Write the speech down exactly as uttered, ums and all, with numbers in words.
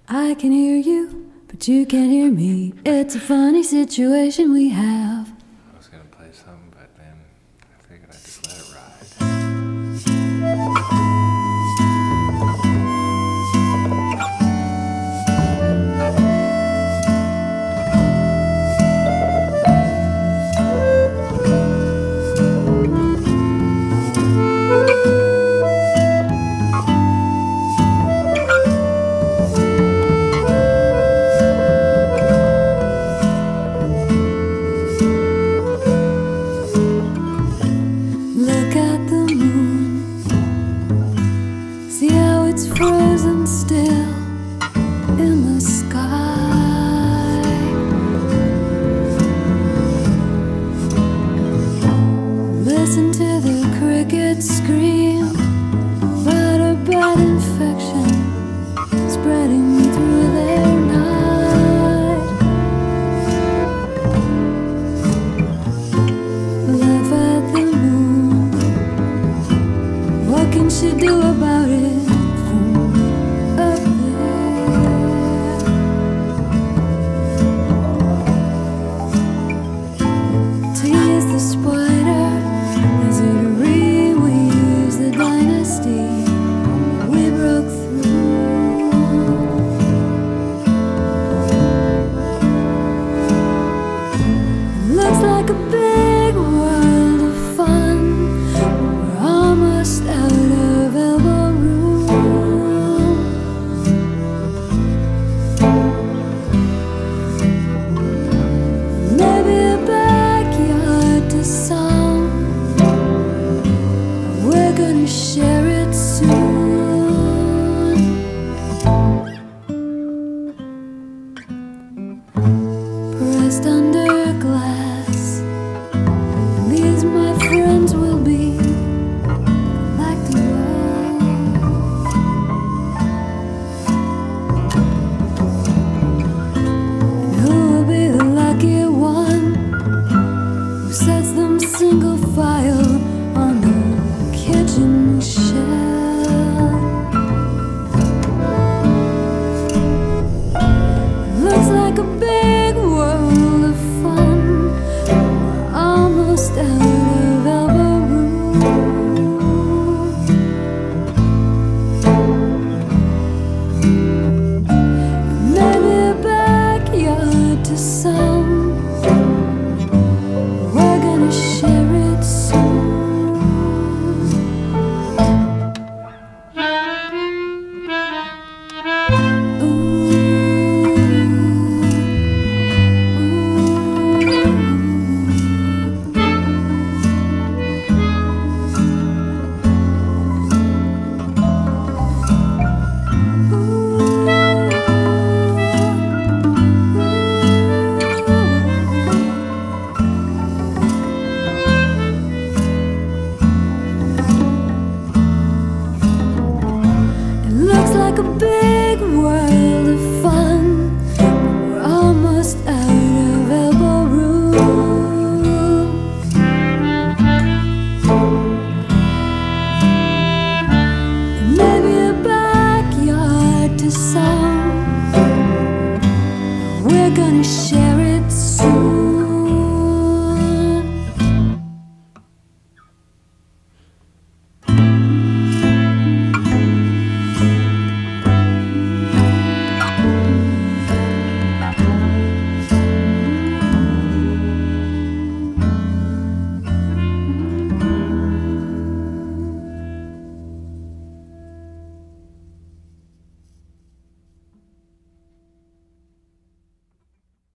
I can hear you, but you can't hear me. It's a funny situation we have. I was gonna play something, but then I figured I'd just let it ride. It's frozen still in the sky. Listen to the crickets scream about a bad infection spreading through their night. Laugh at the moon. What can she do about it? The spider as it reweaves the dynasty we broke through. It looks like a big world of fun. We're almost out of elbow room. Maybe a backyard to some, but we're gonna share it soon. Pressed under glass, these my friends will be like the wall. And who will be the lucky one who sets them single file on the kitchen shelf? Looks like a big world of fun. We're almost out of elbow room. Maybe a backyard to some. Share it soon. Like a big world of fun. We're almost out of elbow room. It may be a backyard to some, but we're gonna share